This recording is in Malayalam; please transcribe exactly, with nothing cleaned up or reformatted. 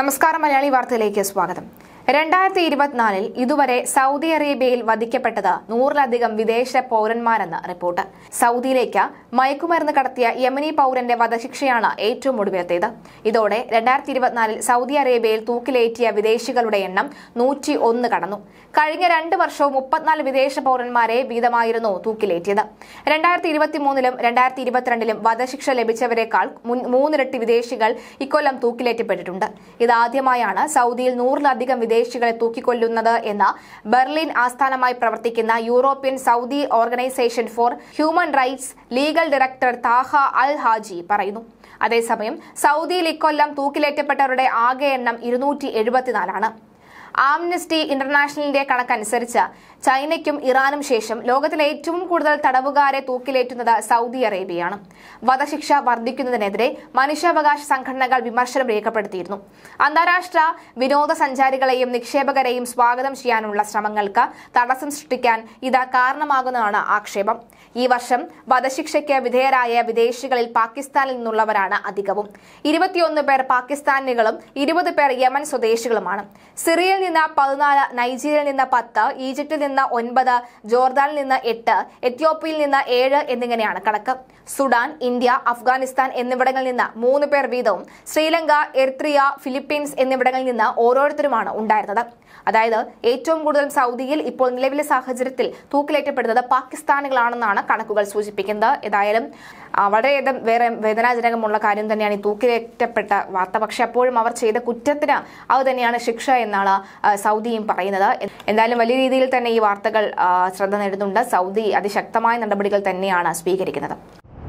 നമസ്കാരം മലയാളി വാർത്തയിലേക്ക് സ്വാഗതം. രണ്ടായിരത്തി ഇരുപത്തിനാലിൽ ഇതുവരെ സൗദി അറേബ്യയിൽ വധിക്കപ്പെട്ടത് നൂറിലധികം വിദേശ പൗരന്മാരെന്ന് റിപ്പോർട്ട്. സൗദിയിലേക്ക് മയക്കുമരുന്ന് കടത്തിയ യമനി പൗരന്റെ വധശിക്ഷയാണ് ഏറ്റവും ഒടുവിലത്തേത്. ഇതോടെ രണ്ടായിരത്തി ഇരുപത്തിനാലിൽ സൗദി അറേബ്യയിൽ തൂക്കിലേറ്റിയ വിദേശികളുടെ എണ്ണം നൂറ്റി ഒന്ന് കടന്നു. കഴിഞ്ഞ രണ്ട് വർഷവും മുപ്പത്തിനാല് വിദേശ പൗരന്മാരെ വീതമായിരുന്നു തൂക്കിലേറ്റിയത്. രണ്ടായിരത്തി ഇരുപത്തി മൂന്നിലും രണ്ടായിരത്തി ഇരുപത്തിരണ്ടിലും വധശിക്ഷ ലഭിച്ചവരെക്കാൾ മൂന്നിരട്ടി വിദേശികൾ ഇക്കൊല്ലം തൂക്കിലേറ്റപ്പെട്ടിട്ടുണ്ട്. ഇതാദ്യമായാണ് സൗദിയിൽ നൂറിലധികം വിദേശികളെ തൂക്കിക്കൊല്ലുന്നത് എന്ന് ബെർലിൻ ആസ്ഥാനമായി പ്രവർത്തിക്കുന്ന European Saudi organisation for human rights legal director Taha Al Haji പറയുന്നു. അതേസമയം സൗദിയിൽ ഇക്കൊല്ലം തൂക്കിലേറ്റപ്പെട്ടവരുടെ ആകെ എണ്ണം ഇരുന്നൂറ്റി എഴുപത്തിനാലാണ്. ആംനസ്റ്റി ഇന്റർനാഷണലിന്റെ കണക്കനുസരിച്ച് ചൈനയ്ക്കും ഇറാനും ശേഷം ലോകത്തിലെ ഏറ്റവും കൂടുതൽ തടവുകാരെ തൂക്കിലേറ്റുന്നത് സൗദി അറേബ്യയാണ്. വധശിക്ഷ വർദ്ധിക്കുന്നതിനെതിരെ മനുഷ്യാവകാശ സംഘടനകൾ വിമർശനം രേഖപ്പെടുത്തിയിരുന്നു. അന്താരാഷ്ട്ര വിനോദസഞ്ചാരികളെയും നിക്ഷേപകരെയും സ്വാഗതം ചെയ്യാനുള്ള ശ്രമങ്ങൾക്ക് തടസ്സം സൃഷ്ടിക്കാൻ ഇത് കാരണമാകുന്നതാണ് ആക്ഷേപം. ഈ വർഷം വധശിക്ഷയ്ക്ക് വിധേയരായ വിദേശികളിൽ പാകിസ്ഥാനിൽ നിന്നുള്ളവരാണ് അധികവും. ഇരുപത്തിയൊന്ന് പേർ പാകിസ്ഥാനികളും ഇരുപത് പേർ യമൻ സ്വദേശികളുമാണ്. സിറിയയിൽ നിന്ന് പതിനാല്, നൈജീരിയയിൽ നിന്ന് പത്ത്, ഈജിപ്തിൽ നിന്ന് ഒൻപത്, ജോർദാനിൽ നിന്ന് എട്ട്, എത്യോപ്യയിൽ നിന്ന് ഏഴ് എന്നിങ്ങനെയാണ് കണക്ക്. സുഡാൻ, ഇന്ത്യ, അഫ്ഗാനിസ്ഥാൻ എന്നിവിടങ്ങളിൽ നിന്ന് മൂന്ന് പേർ വീതവും ശ്രീലങ്ക, എറിത്രിയ, ഫിലിപ്പീൻസ് എന്നിവിടങ്ങളിൽ നിന്ന് ഓരോരുത്തരുമാണ് ഉണ്ടായിരുന്നത്. അതായത് ഏറ്റവും കൂടുതൽ സൗദിയിൽ ഇപ്പോൾ നിലവിലെ സാഹചര്യത്തിൽ തൂക്കിലേറ്റപ്പെടുന്നത് പാകിസ്ഥാനികളാണെന്നാണ് കണക്കുകൾ സൂചിപ്പിക്കുന്നത്. ഏതായാലും വളരെയധികം വേറെ വേദനാജനകമുള്ള കാര്യം തന്നെയാണ് ഈ തൂക്കിലേറ്റപ്പെട്ട വാർത്ത. പക്ഷെ അപ്പോഴും അവർ ചെയ്ത കുറ്റത്തിന് അത് തന്നെയാണ് ശിക്ഷ എന്നാണ് സൗദിയും പറയുന്നത്. എന്തായാലും വലിയ രീതിയിൽ തന്നെ ഈ വാർത്തകൾ ശ്രദ്ധ നേടുന്നുണ്ട്. സൗദി അതിശക്തമായ നടപടികൾ തന്നെയാണ് സ്വീകരിക്കുന്നത്.